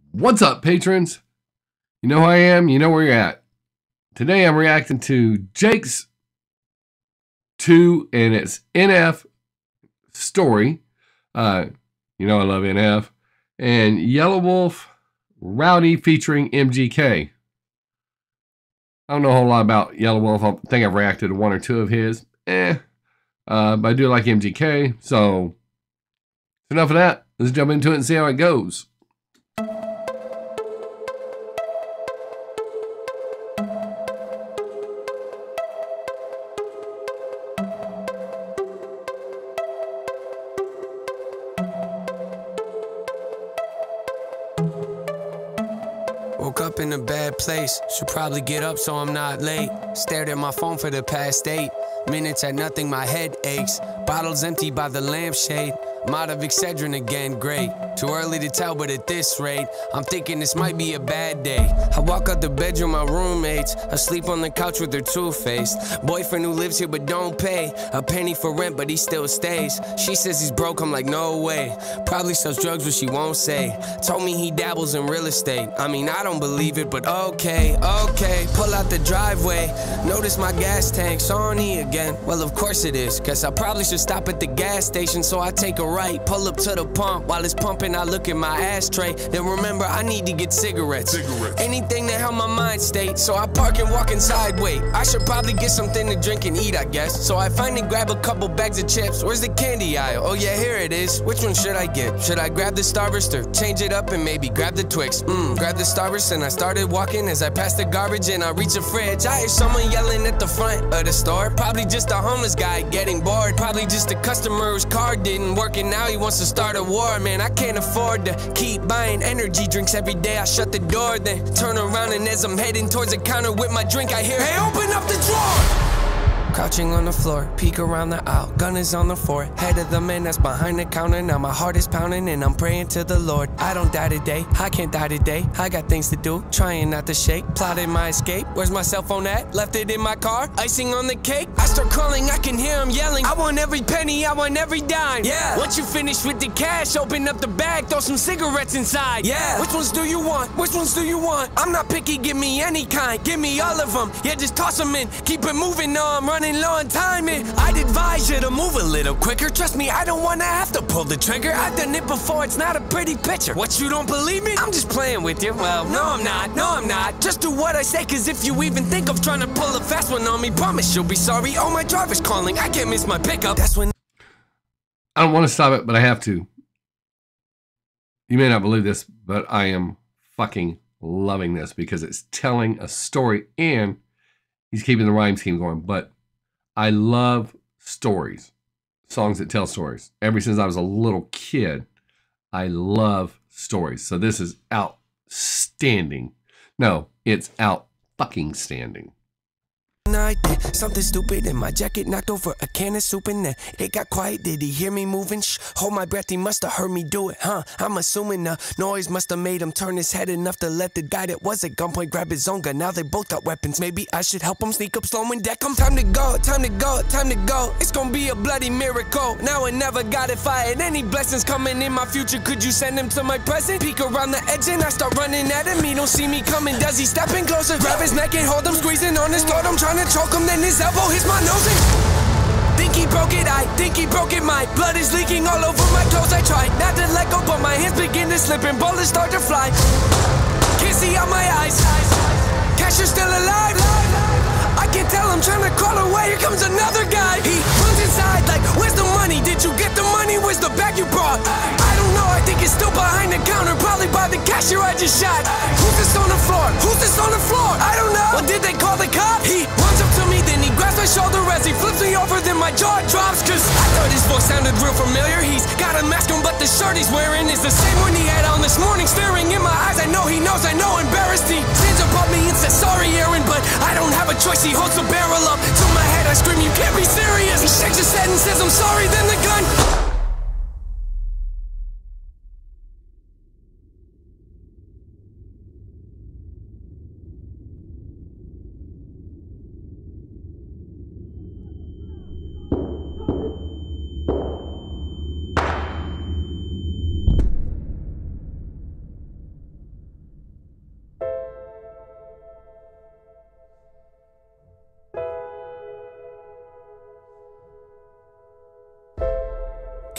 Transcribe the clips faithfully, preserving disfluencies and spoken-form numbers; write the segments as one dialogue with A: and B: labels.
A: What's up, patrons? You know who I am, you know where you're at. Today I'm reacting to Jake's two and its N F story. Uh, you know I love N F. And Yelawolf, Rowdy featuring M G K. I don't know a whole lot about Yelawolf. I think I've reacted to one or two of his. Eh. Uh, but I do like M G K. So, enough of that. Let's jump into it and see how it goes.
B: Woke up in a bad place, should probably get up so I'm not late. Stared at my phone for the past eight minutes, at nothing, my head aches. Bottles empty by the lampshade. I'm out of Excedrin again, great. Too early to tell, but at this rate, I'm thinking this might be a bad day. I walk out the bedroom, my roommates asleep on the couch with their two-faced boyfriend who lives here but don't pay a penny for rent, but he still stays. She says he's broke, I'm like, no way. Probably sells drugs, but she won't say. Told me he dabbles in real estate. I mean, I don't believe it, but okay, okay. Pull out the driveway, notice my gas tank's on E again. Well, of course it is, cause I probably should stop at the gas station, so I take a right, pull up to the pump. While it's pumping, I look at my ashtray, then remember I need to get cigarettes. cigarettes. Anything that help my mind state, so I park and walk inside. Wait, I should probably get something to drink and eat, I guess. So I find and grab a couple bags of chips. Where's the candy aisle? Oh yeah, here it is. Which one should I get? Should I grab the Starburst or change it up and maybe grab the Twix? Mmm, grab the Starburst and I started walking. As I passed the garbage and I reach the fridge, I hear someone yelling at the front of the store. Probably just a homeless guy getting bored. Probably just a customer whose car didn't work and now he wants to start a war. Man, I can't afford to keep buying energy drinks every day. I shut the door, then turn around, and as I'm heading towards the counter with my drink, I hear, hey, open up the drawer! Crouching on the floor, peek around the aisle, gun is on the floor. Head of the man that's behind the counter. Now my heart is pounding and I'm praying to the Lord. I don't die today, I can't die today. I got things to do, trying not to shake. Plotting my escape, where's my cell phone at? Left it in my car, icing on the cake. I start crawling, I can hear him yelling, I want every penny, I want every dime. Yeah, once you finish with the cash, open up the bag, throw some cigarettes inside. Yeah, which ones do you want? Which ones do you want? I'm not picky, give me any kind, give me all of them. Yeah, just toss them in, keep it moving, no, I'm running low on timing. I'd advise you to move a little quicker. Trust me, I don't wanna have to pull the trigger. I've done it before, it's not a pretty picture. What, you don't believe me? I'm just playing with you. Well, no I'm not, no I'm not. Just do what I say, cause if you even think of trying to pull a fast one on me, promise you'll be sorry. Oh, my driver's calling, I can't miss my pickup. That's when
A: I don't want to stop it, but I have to. You may not believe this, but I am fucking loving this because it's telling a story and he's keeping the rhyme scheme going. But I love stories, songs that tell stories. Ever since I was a little kid, I love stories. So this is outstanding. No, it's out fucking standing.
B: I did something stupid and my jacket knocked over a can of soup and then it got quiet. Did he hear me moving? Shh, hold my breath, he must have heard me do it, huh? I'm assuming the noise must have made him turn his head enough to let the guy that was at gunpoint grab his own gun. Now they both got weapons, maybe I should help him sneak up slow and deck him. Time to go, time to go, time to go. It's gonna be a bloody miracle. Now I never got it fired. Any blessings coming in my future, could you send him to my present? Peek around the edge and I start running at him. He don't see me coming, does he step in closer? Grab his neck and hold him, squeezing on his throat. I'm trying to choke him, then his elbow hits my nose and think he broke it, I think he broke it. My blood is leaking all over my clothes. I tried not to let go, but my hands begin to slip and bullets start to fly. Can't see out my eyes. Cashier's still alive. I can tell I'm trying to crawl away. Here comes another guy. He runs inside like, where's the money? Did you get the money? Where's the bag you brought? I don't know, I think it's still behind the counter. Probably by the cashier I just shot. Who's this on the floor? Who's this on the floor? I don't know. Or did they call the cops? He runs up to me, then he grabs my shoulder as he flips me over, then my jaw drops. Cause I thought his voice sounded real familiar. He's got a mask on, but the shirt he's wearing is the same one he had on this morning. Staring in my eyes, I know he knows, I know, embarrassed. He stands above me and says, sorry Aaron, but I don't have a choice. He holds the barrel up to my head, I scream, you can't be serious. He shakes his head and says, I'm sorry, then the gun.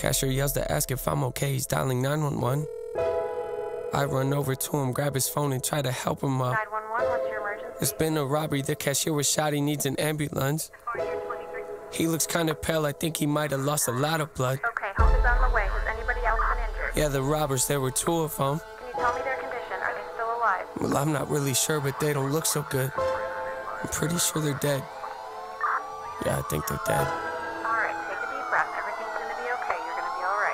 B: Cashier yells to ask if I'm okay, he's dialing nine one one. I run over to him, grab his phone and try to help him up.
C: nine one one, what's your emergency?
B: There's been a robbery, the cashier was shot, he needs an ambulance. He looks kinda pale, I think he might have lost a lot of blood.
C: Okay, help is on the way. Has anybody else been injured?
B: Yeah, the robbers, there were two of them.
C: Can you tell me their condition? Are they still alive?
B: Well, I'm not really sure, but they don't look so good. I'm pretty sure they're dead. Yeah, I think they're dead.
C: Alright, take a deep breath. Everything's gonna be okay. You're gonna be alright.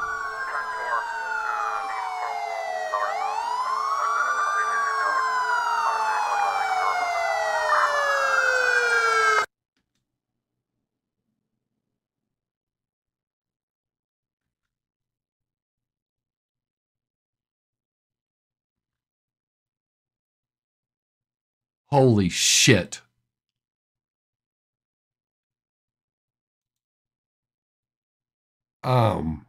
A: Holy shit. Um.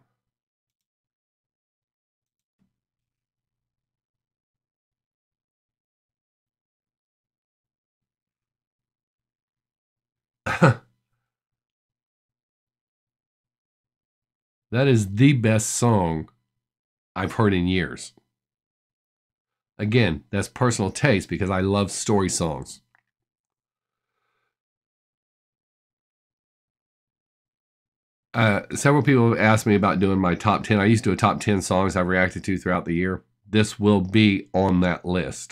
A: That is the best song I've heard in years. Again, that's personal taste because I love story songs. Uh, several people have asked me about doing my top ten. I used to do a top ten songs I've reacted to throughout the year. This will be on that list.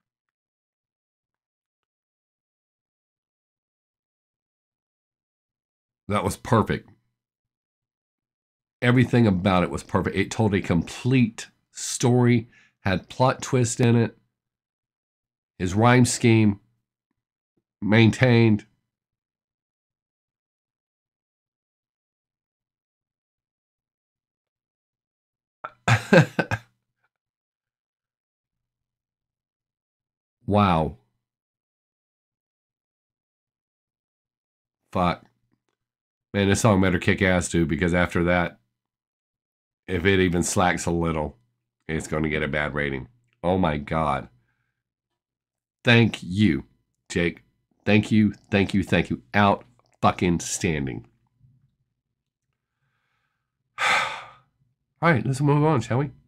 A: That was perfect. Everything about it was perfect. It told a complete story, had plot twist in it. His rhyme scheme maintained. Wow. Fuck. Man, this song better kick ass too, because after that, if it even slacks a little, it's going to get a bad rating. Oh my God. Thank you, Jake. Thank you, thank you, thank you. Out fucking standing. All right, let's move on, shall we?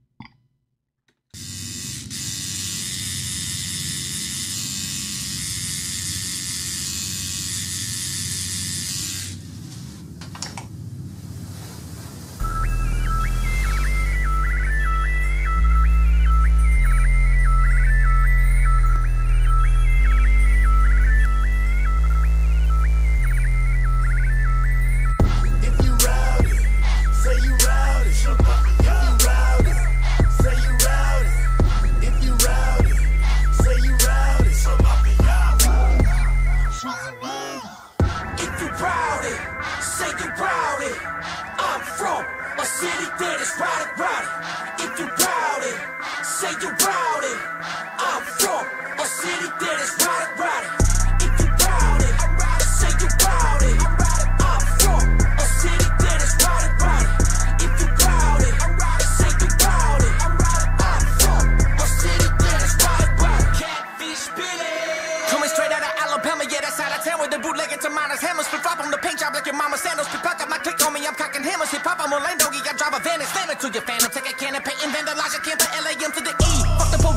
D: To your phantom, take a can and paint and vandalize your camp for L A M to the E. Fuck the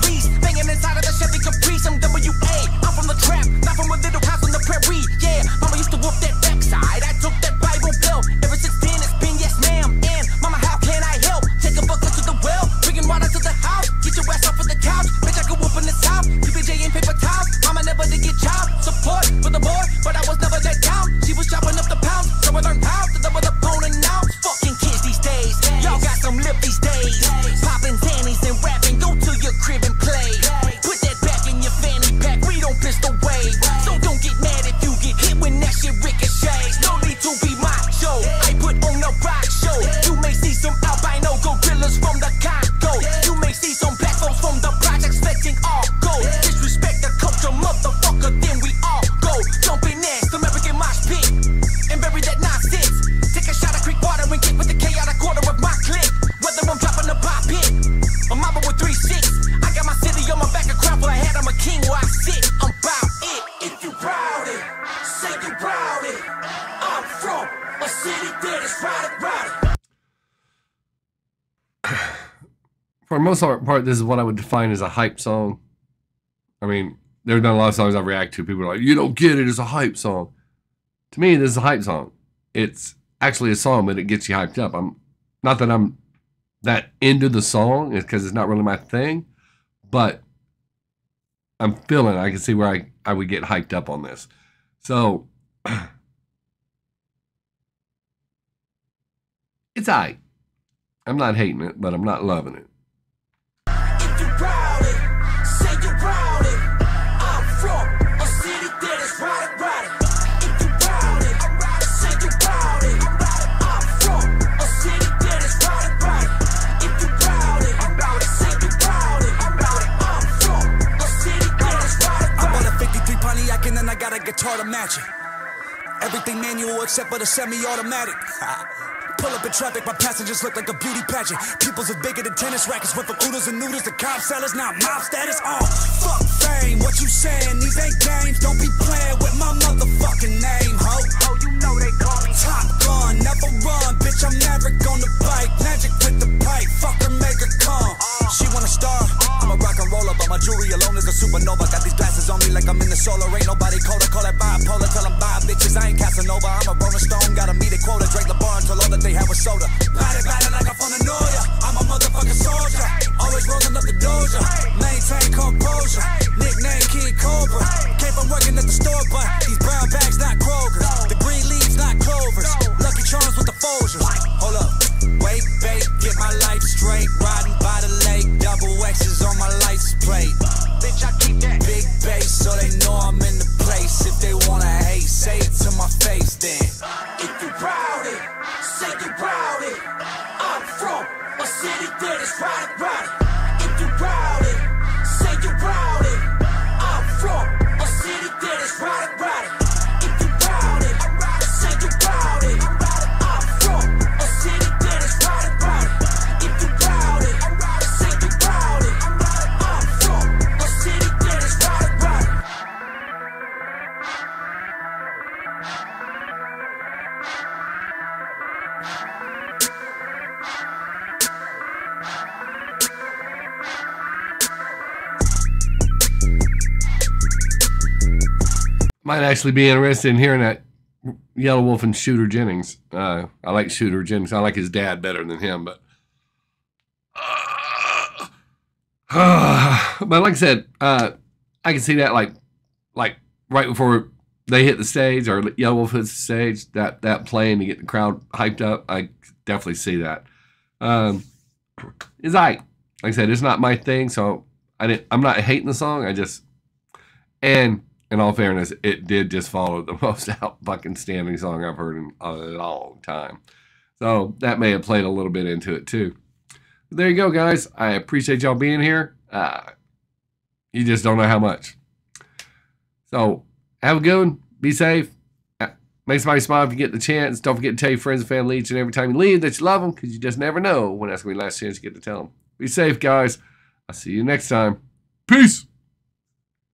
A: for the most part, this is what I would define as a hype song. I mean, there's been a lot of songs I've reacted to. People are like, you don't get it, it's a hype song. To me, this is a hype song. It's actually a song, but it gets you hyped up. I'm not that I'm that into the song, it's because it's not really my thing, but I'm feeling, I can see where I, I would get hyped up on this. So, it's aight. I'm not hating it, but I'm not loving it.
D: If you rowdy, say you rowdy. I'm from a city that is rowdy, rowdy. If you rowdy, say you rowdy. I'm from a city that is rowdy, rowdy. If you rowdy, say you rowdy. I'm from a city that is rowdy, rowdy. I bought a fifty-three Pontiac and then I got a guitar to match it. Everything manual except for the semi-automatic. Pull up in traffic, my passengers look like a beauty pageant. People's are bigger than tennis rackets. Went from oodles and noodles to cob sellers, now mob status. Oh, fuck fame, what you saying? These ain't games, don't be playing with my motherfucking name, ho. Oh, you know they call me Top Gun, never run, bitch, I'm Maverick on the bike. Magic with the pipe, fuck her, make her come. She want a star, I'm a rock and roller, but my jewelry alone is a supernova. Got these glasses on me like I'm in the solar, ain't nobody colder. Call that bipolar, tell them bye, bitches, I ain't Casanova. I'm a Rolling Stone, gotta meet a quota. Drake LeBron till all that they have was soda. Body, body like I'm from the Noya. I'm a motherfucking soldier. Always rolling up the doja. Maintain composure. Nickname King Cobra. Came from working at the store, but these brown bags not Kroger's. The green leaves not Clovers. Lucky Charms with the Folgers. Hold up. Wait, bait, get my life straight. Riding by the lake. Double X's on my license plate. Bitch, I keep that big bass so they know I'm in the place. If they wanna hate, say it to my face then. If you proud it, say you proud it. I'm from a city that is rowdy, rowdy. If you proud it, say you proud it. I'm from a city that is rowdy, rowdy. If you proud it, say you proud it. I'm from a city that is rowdy, rowdy. If you proud it, say you proud it. I'm from a city that is rowdy, rowdy.
A: Might actually be interested in hearing that Yelawolf and Shooter Jennings. Uh, I like Shooter Jennings. I like his dad better than him, but uh, uh, but like I said, uh, I can see that like like right before they hit the stage or Yelawolf hits the stage, that that playing to get the crowd hyped up. I definitely see that. Um, it's like like I said, it's not my thing, so I didn't. I'm not hating the song. I just and. In all fairness, it did just follow the most out fucking standing song I've heard in a long time. So that may have played a little bit into it too. But there you go, guys. I appreciate y'all being here. Uh, you just don't know how much. So have a good one. Be safe. Make somebody smile if you get the chance. Don't forget to tell your friends and family each and every time you leave that you love them, because you just never know when that's going to be the last chance you get to tell them. Be safe, guys. I'll see you next time. Peace.